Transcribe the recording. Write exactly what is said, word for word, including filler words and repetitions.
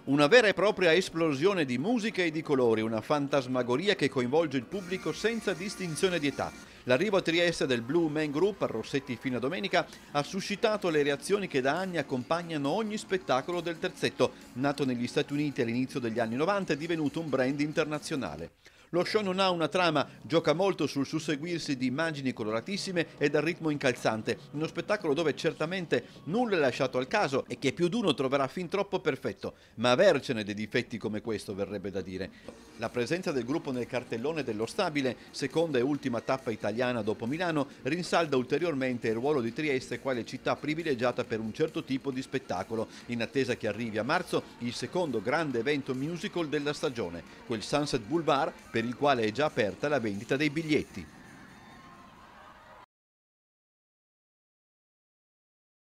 Una vera e propria esplosione di musica e di colori, una fantasmagoria che coinvolge il pubblico senza distinzione di età. L'arrivo a Trieste del Blue Man Group a Rossetti fino a domenica ha suscitato le reazioni che da anni accompagnano ogni spettacolo del terzetto, nato negli Stati Uniti all'inizio degli anni novanta e divenuto un brand internazionale. Lo show non ha una trama, gioca molto sul susseguirsi di immagini coloratissime e dal ritmo incalzante, uno spettacolo dove certamente nulla è lasciato al caso e che più di uno troverà fin troppo perfetto, ma avercene dei difetti come questo verrebbe da dire. La presenza del gruppo nel cartellone dello Stabile, seconda e ultima tappa italiana dopo Milano, rinsalda ulteriormente il ruolo di Trieste quale città privilegiata per un certo tipo di spettacolo, in attesa che arrivi a marzo il secondo grande evento musical della stagione, quel Sunset Boulevard per il quale è già aperta la vendita dei biglietti.